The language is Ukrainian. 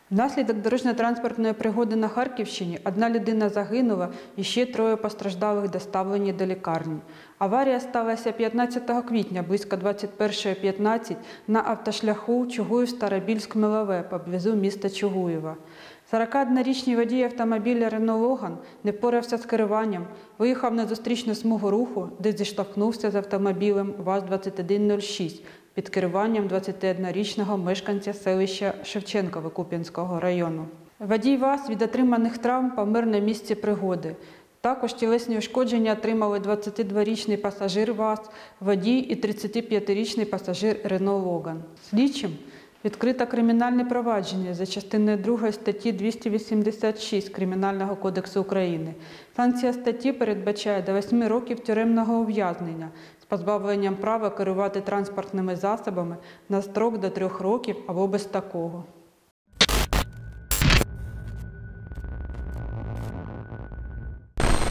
Внаслідок дорожньо-транспортної пригоди на Харківщині одна людина загинула і ще троє постраждалих доставлені до лікарні. Аварія сталася 15 квітня близько 21:15 на автошляху Чугуїв-Старобільськ-Милове поблизу міста Чугуєва. 41-річний водій автомобіля «Рено Логан» не впорався з керуванням, виїхав на зустрічну смугу руху, де зіштовхнувся з автомобілем ВАЗ-2106 під керуванням 21-річного мешканця селища Шевченкове Куп'янського району. Водій ВАЗ від отриманих травм помер на місці пригоди. Також тілесні ушкодження отримали 22-річний пасажир ВАЗ, водій і 35-річний пасажир «Рено Логан». Слідчим відкрито кримінальне провадження за частиною 2 статті 286 Кримінального кодексу України. Санкція статті передбачає до 8 років тюремного ув'язнення з позбавленням права керувати транспортними засобами на строк до 3 років або без такого.